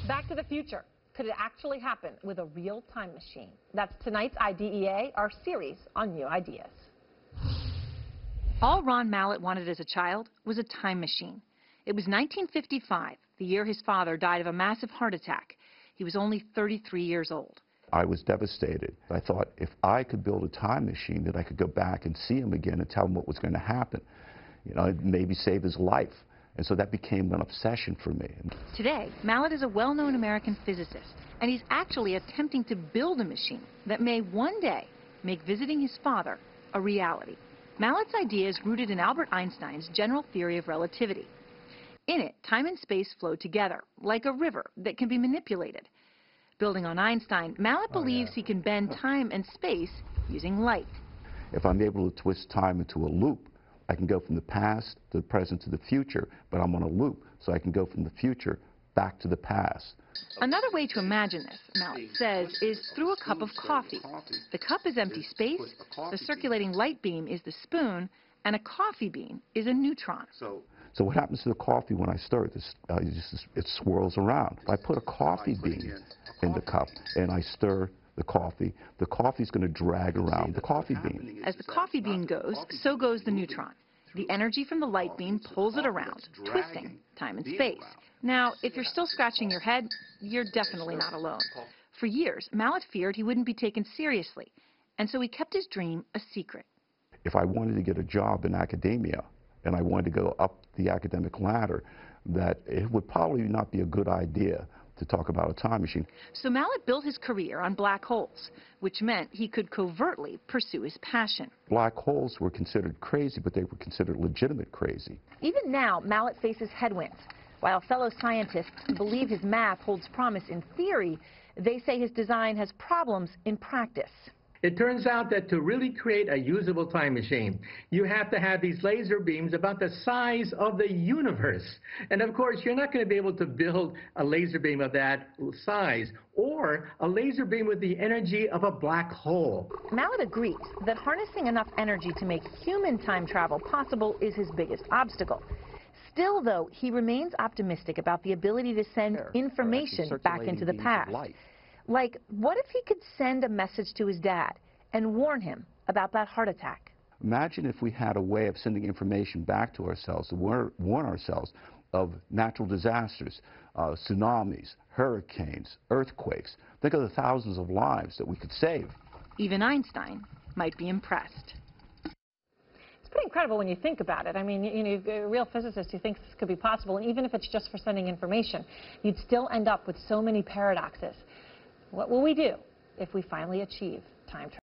Back to the future. Could it actually happen with a real time machine? That's tonight's IDEA, our series on new ideas. All Ron Mallett wanted as a child was a time machine. It was 1955, the year his father died of a massive heart attack. He was only 33 years old. I was devastated. I thought if I could build a time machine that I could go back and see him again and tell him what was going to happen, you know, maybe save his life. And so that became an obsession for me. Today, Mallett is a well-known American physicist, and he's actually attempting to build a machine that may one day make visiting his father a reality. Mallett's idea is rooted in Albert Einstein's general theory of relativity. In it, time and space flow together, like a river that can be manipulated. Building on Einstein, Mallett believes he can bend time and space using light. If I'm able to twist time into a loop, I can go from the past to the present to the future, but I'm on a loop, so I can go from the future back to the past. Another way to imagine this, Mallett says, is through a cup of coffee. The cup is empty space, the circulating light beam is the spoon, and a coffee bean is a neutron. So what happens to the coffee when I stir it? It swirls around. If I put a coffee bean in the cup and I stir the coffee's going to drag around the coffee bean. As the coffee bean goes, so goes the neutron. The energy from the light beam pulls it around, twisting time and space. Now, if you're still scratching your head, you're definitely not alone. For years, Mallett feared he wouldn't be taken seriously, and so he kept his dream a secret. If I wanted to get a job in academia, and I wanted to go up the academic ladder, that it would probably not be a good idea to talk about a time machine. So Mallett built his career on black holes, which meant he could covertly pursue his passion. Black holes were considered crazy, but they were considered legitimate crazy. Even now, Mallett faces headwinds. While fellow scientists believe his math holds promise in theory, they say his design has problems in practice. It turns out that to really create a usable time machine, you have to have these laser beams about the size of the universe. And of course, you're not going to be able to build a laser beam of that size or a laser beam with the energy of a black hole. Mallett agrees that harnessing enough energy to make human time travel possible is his biggest obstacle. Still, though, he remains optimistic about the ability to send information back into the past. Like, what if he could send a message to his dad and warn him about that heart attack? Imagine if we had a way of sending information back to ourselves to warn ourselves of natural disasters, tsunamis, hurricanes, earthquakes. Think of the thousands of lives that we could save. Even Einstein might be impressed. It's pretty incredible when you think about it. I mean, you know, a real physicist who thinks this could be possible, and even if it's just for sending information, you'd still end up with so many paradoxes. What will we do if we finally achieve time travel?